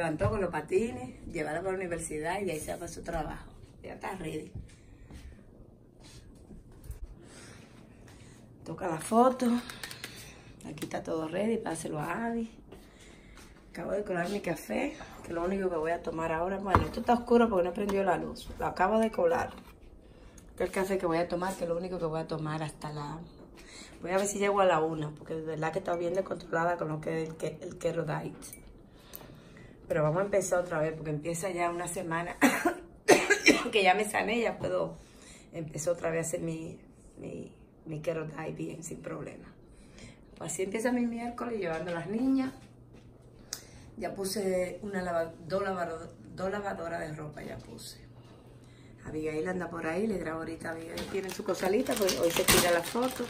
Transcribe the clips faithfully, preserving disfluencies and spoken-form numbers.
levantó con los patines, llevarla para la universidad y de ahí se va para su trabajo. Ya está ready. Toca la foto. Aquí está todo ready, páselo a Abby. Acabo de colar mi café, que es lo único que voy a tomar ahora. Bueno, esto está oscuro porque no prendió la luz. Lo acabo de colar. Este es el café que voy a tomar, que es lo único que voy a tomar hasta la... Voy a ver si llego a la una, porque de verdad que está bien descontrolada con lo que es el, el Keto Diet. Pero vamos a empezar otra vez, porque empieza ya una semana que ya me sané, ya puedo empezar otra vez a hacer mi, mi, mi Keto Diet bien, sin problema. Pues así empieza mi miércoles, llevando a las niñas. Ya puse una lava, dos, lavado, dos lavadoras de ropa, ya puse. Abigail anda por ahí, le grabo ahorita a Abigail. Tiene su cosalita, pues hoy se tira la foto.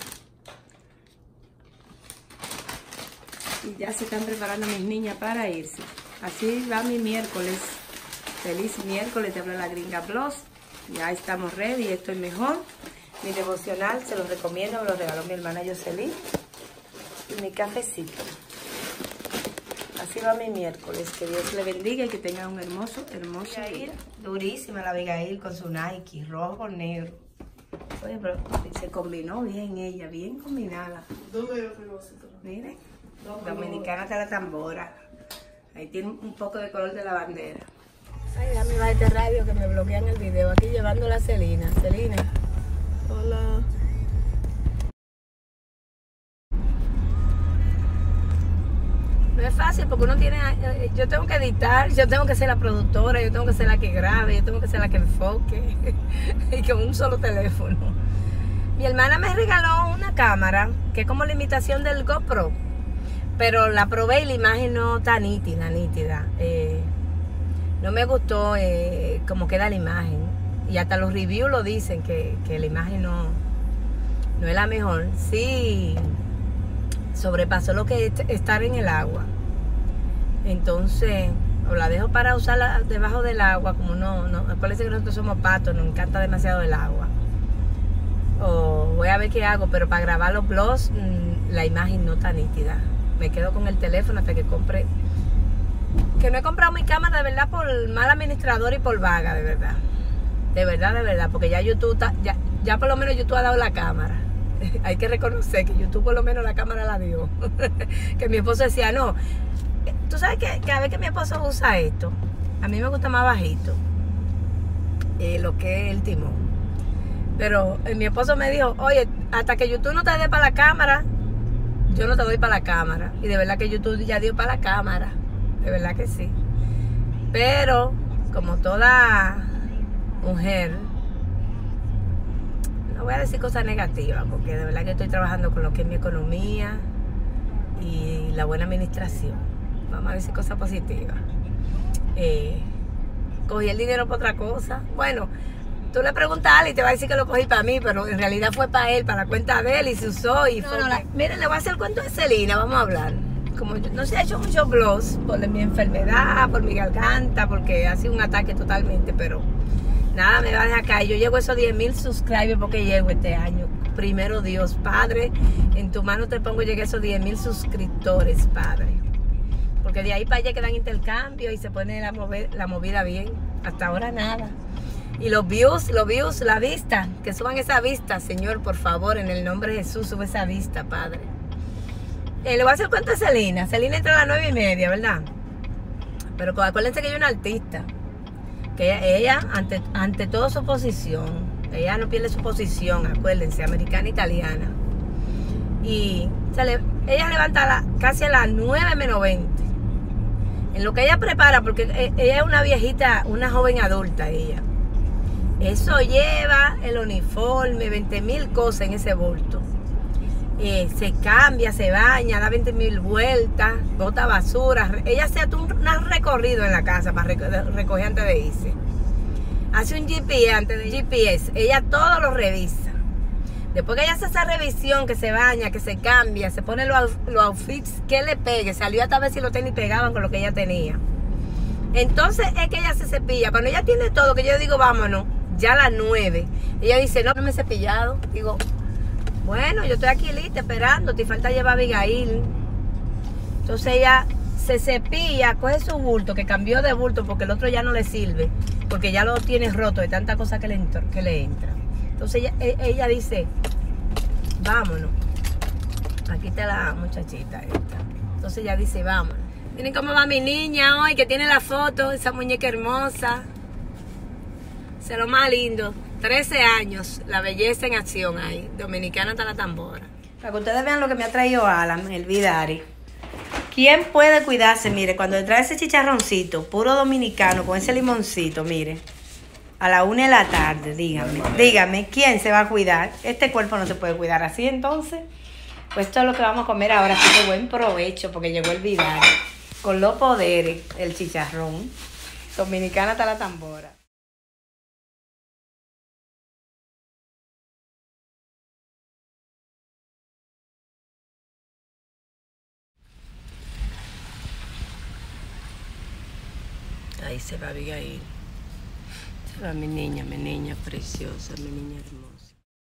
Y ya se están preparando mis niñas para irse. Así va mi miércoles. Feliz miércoles, te habla la Gringa Plus. Ya estamos ready, estoy mejor. Mi devocional, se los recomiendo, me lo regaló mi hermana Jocelyn. Y mi cafecito. Así va mi miércoles. Que Dios le bendiga y que tenga un hermoso, hermoso día. Durísima la Abigail con su Nike, rojo con negro. Oye, pero se combinó bien ella, bien combinada. Miren, dominicana está la tambora. Ahí tiene un poco de color de la bandera. Ay, dame va este radio que me bloquean el video. Aquí llevando a Celina. Celina. Hola. No es fácil porque uno tiene, yo tengo que editar, yo tengo que ser la productora, yo tengo que ser la que grabe, yo tengo que ser la que enfoque y con un solo teléfono. Mi hermana me regaló una cámara que es como la imitación del GoPro, pero la probé y la imagen no está nítida, nítida. Eh, no me gustó eh, cómo queda la imagen y hasta los reviews lo dicen que, que la imagen no, no es la mejor. Sí. Sobrepasó lo que es estar en el agua. Entonces, o la dejo para usarla debajo del agua, como no, no, parece que nosotros somos patos, nos encanta demasiado el agua. O voy a ver qué hago, pero para grabar los blogs, mmm, la imagen no está nítida. Me quedo con el teléfono hasta que compre. Que no he comprado mi cámara de verdad por mal administrador y por vaga, de verdad. De verdad, de verdad, porque ya YouTube, está, ya, ya por lo menos YouTube ha dado la cámara. Hay que reconocer que YouTube por lo menos la cámara la dio. Que mi esposo decía, no, tú sabes que cada vez que mi esposo usa esto, a mí me gusta más bajito eh, lo que es el timón. Pero eh, mi esposo me dijo, oye, hasta que YouTube no te dé para la cámara, yo no te doy para la cámara. Y de verdad que YouTube ya dio para la cámara, de verdad que sí. Pero como toda mujer, no voy a decir cosas negativas, porque de verdad que estoy trabajando con lo que es mi economía y la buena administración. Vamos a decir cosas positivas. Eh, cogí el dinero para otra cosa. Bueno, tú le preguntas a él y te va a decir que lo cogí para mí, pero en realidad fue para él, para la cuenta de él y se usó. Y no, fue no, la... Miren, le voy a hacer el cuento de Celina, vamos a hablar. Como yo, no se ha hecho muchos blogs por mi enfermedad, por mi garganta, porque ha sido un ataque totalmente, pero... Nada, me va a dejar acá. Yo llego a esos diez mil subscribers porque llego este año. Primero Dios, Padre, en tu mano te pongo, llegué a esos diez mil suscriptores, Padre. Porque de ahí para allá quedan intercambios y se pone la, mover, la movida bien. Hasta ahora nada. Y los views, los views, la vista, que suban esa vista, Señor, por favor, en el nombre de Jesús, sube esa vista, Padre. Eh, le voy a hacer cuento a Celina. Celina entra a las nueve y media, ¿verdad? Pero acuérdense que yo soy una artista. Que ella, ella ante, ante todo su posición, ella no pierde su posición, acuérdense, americana e italiana. Y se le, ella levanta la, casi a las nueve menos veinte. En lo que ella prepara, porque ella es una viejita, una joven adulta ella. Eso lleva el uniforme, veinte mil cosas en ese bulto. Eh, se cambia, se baña, da veinte mil vueltas, bota basura. Ella se hace un, un recorrido en la casa para recoger antes de irse. Hace un G P S antes de G P S. Ella todo lo revisa. Después que ella hace esa revisión, que se baña, que se cambia, se pone los, los outfits que le pegue. Salió hasta ver si los tenis pegaban con lo que ella tenía. Entonces es que ella se cepilla. Cuando ella tiene todo, que yo digo, vámonos, ya a las nueve. Ella dice, no, no me he cepillado. Digo, bueno, yo estoy aquí lista esperando, te falta llevar a Abigail. Entonces ella se cepilla, coge su bulto, que cambió de bulto porque el otro ya no le sirve, porque ya lo tiene roto de tanta cosa que le, entra, que le entra. Entonces ella, ella dice, vámonos. Aquí está la muchachita esta. Entonces ella dice, vámonos. Miren cómo va mi niña hoy, que tiene la foto, esa muñeca hermosa. Es lo más lindo. trece años, la belleza en acción ahí. Dominicana hasta la tambora. Para que ustedes vean lo que me ha traído Alan, el Vidari. ¿Quién puede cuidarse? Mire, cuando le trae ese chicharroncito, puro dominicano, con ese limoncito, mire. A la una de la tarde, dígame. Dígame, ¿quién se va a cuidar? Este cuerpo no se puede cuidar así, entonces. Pues esto es lo que vamos a comer ahora. Así que buen provecho, porque llegó el Vidari. Con los poderes, el chicharrón. Dominicana hasta la tambora. Ahí se va Abigail. Se va mi niña, mi niña preciosa, mi niña hermosa.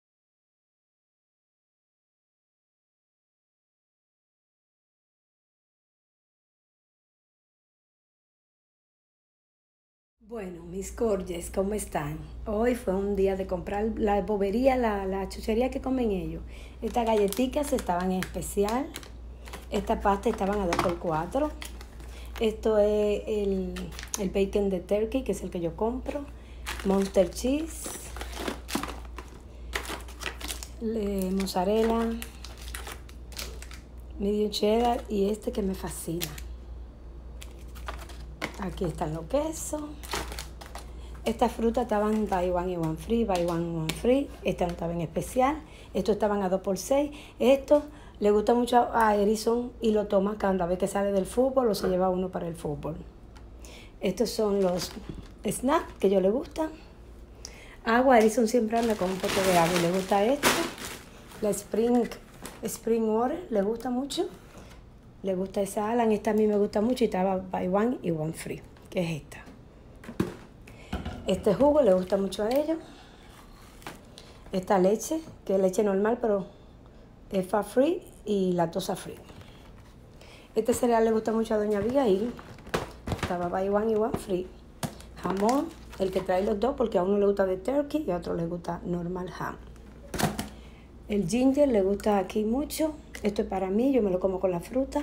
Bueno, mis gorges, ¿cómo están? Hoy fue un día de comprar la bobería, la, la chuchería que comen ellos. Estas galletitas estaban en especial. Esta pasta estaban a dos por cuatro. Esto es el, el bacon de turkey, que es el que yo compro. Monster cheese. Le, mozzarella. Medium cheddar. Y este que me fascina. Aquí están los quesos. Estas frutas estaban buy one y one free, buy one one free. Esta no estaba en especial. Estos estaban a dos por seis. Esto le gusta mucho a Edison y lo toma cada vez que sale del fútbol o se lleva uno para el fútbol. Estos son los snacks que yo le gusta. Agua, Edison siempre anda con un poco de agua y le gusta esto. La Spring, Spring Water le gusta mucho. Le gusta esa Alan. Esta a mí me gusta mucho y estaba buy one y one free, que es esta. Este jugo le gusta mucho a ellos. Esta leche, que es leche normal, pero es fat free y lactosa free. Este cereal le gusta mucho a doña Abigail. Estaba buy one y one free. Jamón, el que trae los dos, porque a uno le gusta de turkey y a otro le gusta normal ham. El ginger le gusta aquí mucho. Esto es para mí, yo me lo como con la fruta.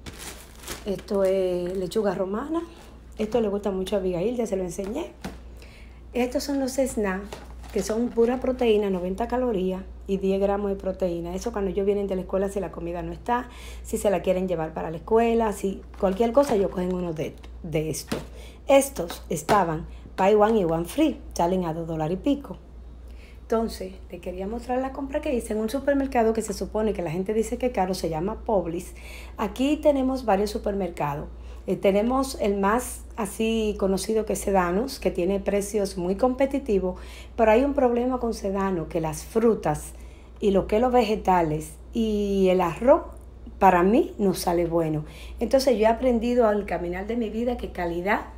Esto es lechuga romana. Esto le gusta mucho a Abigail, ya se lo enseñé. Estos son los snacks, que son pura proteína, noventa calorías y diez gramos de proteína. Eso cuando ellos vienen de la escuela, si la comida no está, si se la quieren llevar para la escuela, si cualquier cosa, ellos cogen uno de, de estos. Estos estaban buy one y one free, salen a dos dólares y pico. Entonces, le quería mostrar la compra que hice en un supermercado que se supone que la gente dice que es caro, se llama Publix. Aquí tenemos varios supermercados. Eh, tenemos el más así conocido que es Sedanos, que tiene precios muy competitivos, pero hay un problema con Sedano, que las frutas y lo que es los vegetales y el arroz, para mí no sale bueno. Entonces yo he aprendido al caminar de mi vida que calidad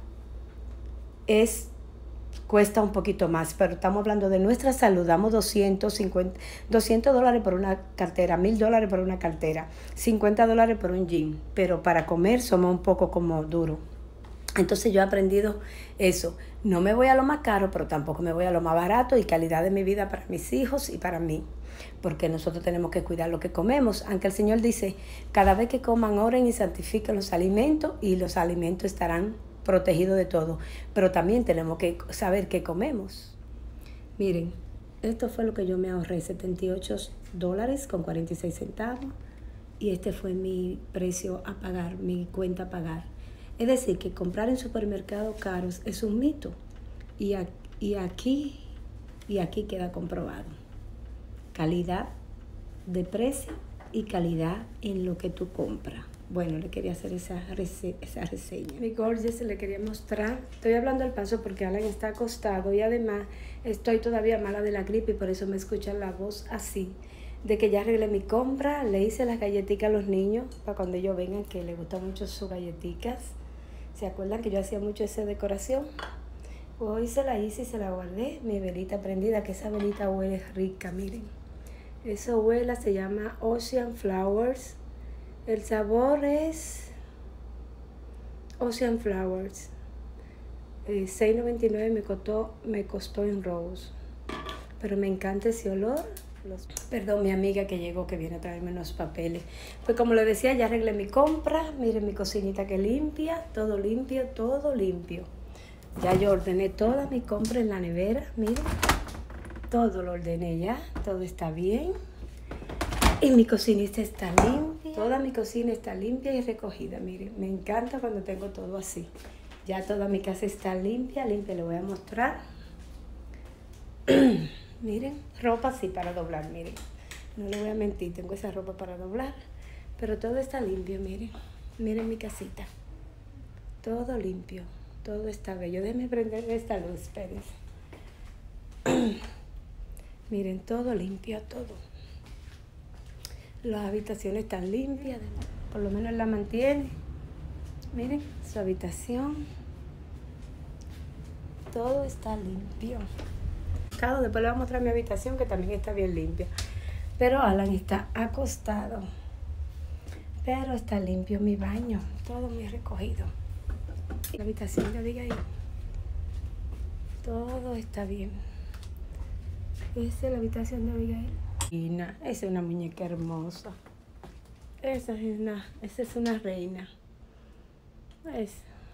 es cuesta un poquito más, pero estamos hablando de nuestra salud. Damos doscientos cincuenta, doscientos dólares por una cartera, mil dólares por una cartera, cincuenta dólares por un jean, pero para comer somos un poco como duros. Entonces yo he aprendido eso. No me voy a lo más caro, pero tampoco me voy a lo más barato, y calidad de mi vida para mis hijos y para mí, porque nosotros tenemos que cuidar lo que comemos. Aunque el Señor dice, cada vez que coman, oren y santifiquen los alimentos, y los alimentos estarán protegido de todo, pero también tenemos que saber qué comemos. Miren, esto fue lo que yo me ahorré, setenta y ocho dólares con cuarenta y seis centavos, y este fue mi precio a pagar, mi cuenta a pagar. Es decir, que comprar en supermercados caros es un mito, y, a, y aquí y aquí queda comprobado. Calidad de precio y calidad en lo que tú compras. Bueno, le quería hacer esa, rese esa reseña. Mi gorgeous, le quería mostrar. Estoy hablando al paso porque Alan está acostado y además estoy todavía mala de la gripe y por eso me escuchan la voz así. De que ya arreglé mi compra, le hice las galletitas a los niños para cuando ellos vengan, que les gustan mucho sus galletitas. ¿Se acuerdan que yo hacía mucho esa decoración? Pues hoy se la hice y se la guardé. Mi velita prendida, que esa velita huele rica, miren. Eso huele, se llama Ocean Flowers. El sabor es Ocean Flowers. Eh, seis noventa y nueve me costó, me costó en Rose. Pero me encanta ese olor. Los... Perdón, mi amiga que llegó, que viene a traerme unos papeles. Pues como le decía, ya arreglé mi compra. Miren mi cocinita que limpia. Todo limpio, todo limpio. Ya yo ordené toda mi compra en la nevera. Miren. Todo lo ordené ya. Todo está bien. Y mi cocinita está limpia. Toda mi cocina está limpia y recogida. Miren, me encanta cuando tengo todo así. Ya toda mi casa está limpia, limpia. Le voy a mostrar. Miren, ropa así para doblar, miren. No le voy a mentir, tengo esa ropa para doblar. Pero todo está limpio, miren. Miren mi casita. Todo limpio. Todo está bello. Déjenme prender esta luz, espérense. Miren, todo limpio, todo. Las habitaciones están limpias. Por lo menos la mantiene. Miren, su habitación. Todo está limpio. Después le voy a mostrar mi habitación, que también está bien limpia. Pero Alan está acostado. Pero está limpio mi baño. Todo muy recogido. La habitación de Abigail. Todo está bien. Esa es la habitación de Abigail. Esa es una muñeca hermosa. Esa es una, esa es una reina. Es.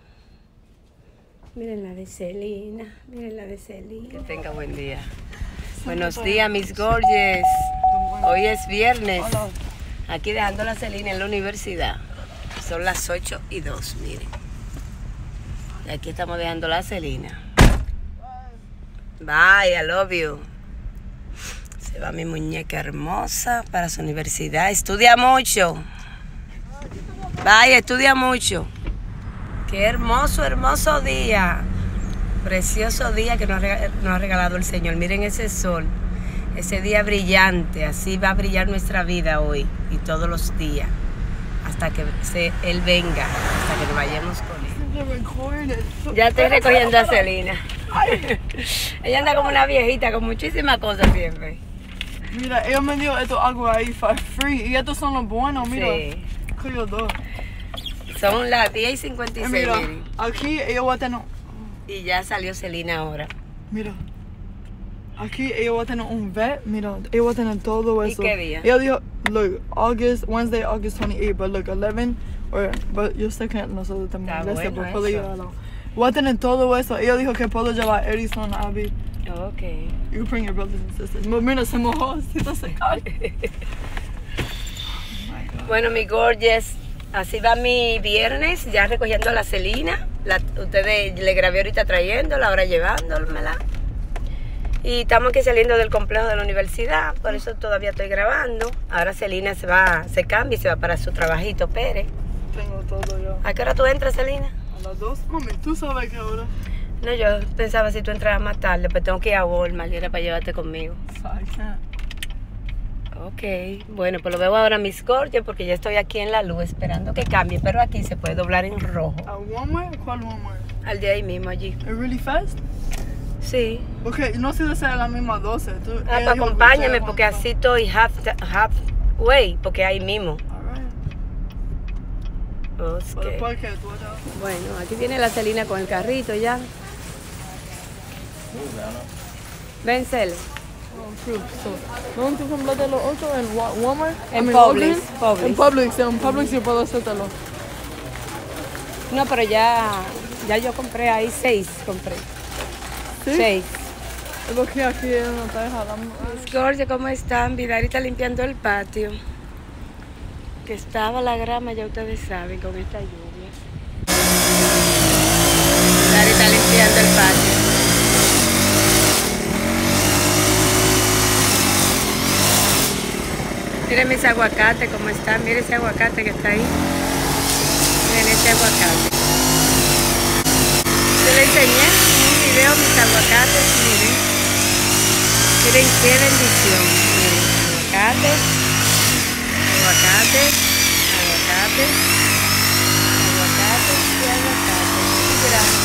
Miren la de Celina, miren la de Celina. Que tenga buen día. Buenos días, mis gorges. Hoy es viernes. Aquí dejando la Celina en la universidad. Son las ocho y dos, miren. Y aquí estamos dejando la Celina. Bye, I love you. Se va mi muñeca hermosa para su universidad. Estudia mucho. Bye, estudia mucho. Qué hermoso, hermoso día. Precioso día que nos ha regalado el Señor. Miren ese sol. Ese día brillante. Así va a brillar nuestra vida hoy y todos los días. Hasta que se, Él venga. Hasta que nos vayamos con Él. Ya estoy recogiendo a Celina. Ella anda como una viejita con muchísimas cosas siempre. Mira, ella me dio esto algo ahí for free. Y estos son los buenos, mira. Sí. Creo dos. Son las diez y cincuenta y seis. Mira, miren. Aquí ella va a tener... Y ya salió Celina ahora. Mira. Aquí ella va a tener un vet. Mira, ella va a tener todo eso. ¿Y qué día? Ella dijo, look, August, Wednesday, August twenty-eighth, but look, eleven, or, but yo sé que nosotros también. Está bueno por eso. Llevarlo. Va a tener todo eso. Ella dijo que puedo llevar a Edison, a Abby. Oh, okay. You bring your brothers and sisters. Mira, se mojó, se está secando. Bueno, mi gorgeous. Así va mi viernes, ya recogiendo a la Celina. La, ustedes le grabé ahorita trayéndola, ahora llevándomela. Y estamos aquí saliendo del complejo de la universidad, por eso todavía estoy grabando. Ahora Celina se va, se cambia y se va para su trabajito, Pérez. Tengo todo yo. ¿A qué hora tú entras, Celina? A las dos. Mami, ¿tú sabes qué hora? No, yo pensaba si tú entras más tarde, pues tengo que ir a Walmart y era para llevarte conmigo. I can't. Ok, bueno, pues lo veo ahora mis gorges porque ya estoy aquí en la luz esperando que cambie, pero aquí se puede doblar en rojo. ¿A Walmart? ¿Cuál Walmart? Al de ahí mismo, allí. ¿Es really fast? Sí. Porque no sé si sea la misma doce. Tú, ah, pues acompáñame porque así estoy half, halfway, porque ahí mismo. Okay. ¿Por qué? ¿Tú allá? Bueno, aquí viene la Celina con el carrito ya. Ven, Cel. ¿Dónde tú compraste los ocho? ¿En Walmart? En Publix. En Publix, en Publix yo puedo hacértelo. No, pero ya, ya yo compré ahí seis, compré. ¿Sí? Seis. Es porque aquí no te deja la... Mis gorges, ¿cómo están? Vidal está limpiando el patio. Que estaba la grama, ya ustedes saben, con esta lluvia. Vidal está limpiando el patio. Miren mis aguacates cómo están, miren ese aguacate que está ahí. Miren ese aguacate. Yo les enseñé en un video mis aguacates, miren. Miren qué bendición. Miren, aguacates, aguacates, aguacates, aguacates y aguacates. Muy grandes.